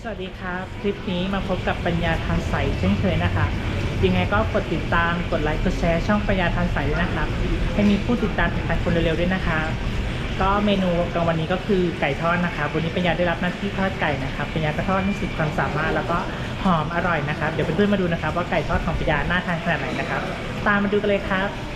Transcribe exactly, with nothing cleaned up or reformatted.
สวัสดีครับคลิปนี้มาพบกับปัญญาทางใสเช่นเคยนะคะยังไงก็กดติดตามกดไลค์กดแชร์ช่องปัญญาทางใสด้วยนะครับให้มีผู้ติดตามถึงพันคนเร็วๆด้วยนะคะก็เมนูกลางวันนี้ก็คือไก่ทอดนะคะวันนี้ปัญญาได้รับหน้าที่ทอดไก่นะครับปัญญาก็ทอดให้สุดความสามารถแล้วก็หอมอร่อยนะครับเดี๋ยวเพื่อนๆมาดูนะครับว่าไก่ทอดของปัญญาน่าทานขนาดไหนนะครับตามมาดูกันเลยครับ